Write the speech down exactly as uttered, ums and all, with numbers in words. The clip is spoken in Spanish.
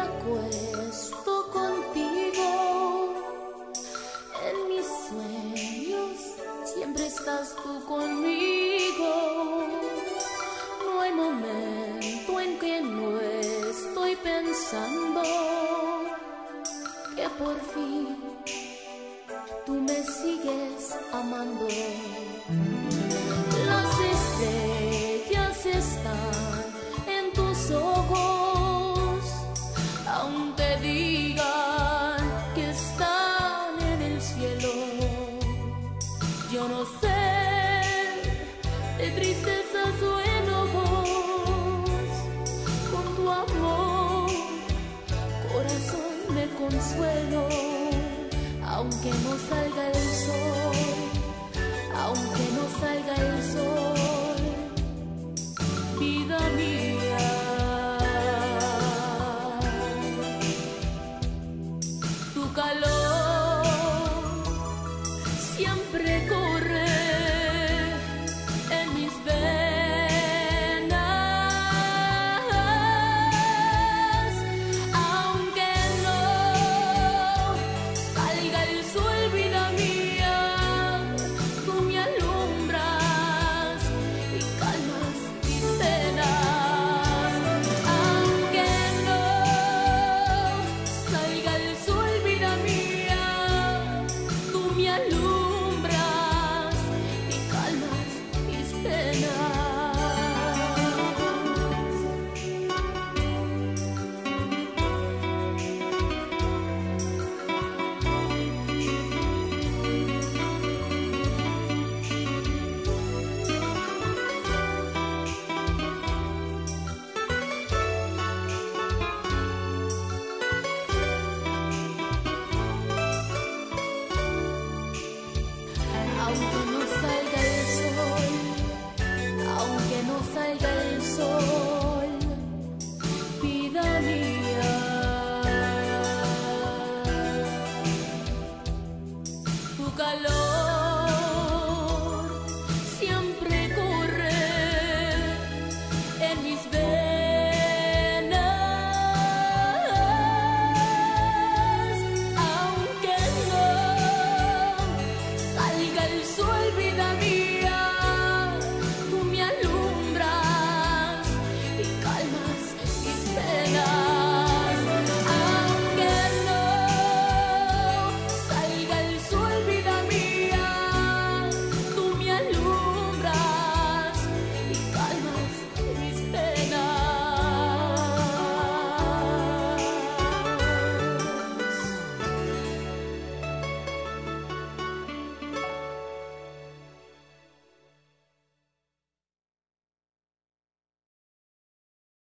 acuesto contigo. En mis sueños siempre estás tú conmigo. No hay momento en que no estoy pensando que por fin tú me sigues amando. Las estrellas están en tus ojos, aunque digan que están en el cielo. Yo no sé de tristezas o enojos, con tu amor, corazón, me consuelo. Aunque no salga el sol, aunque no salga el sol.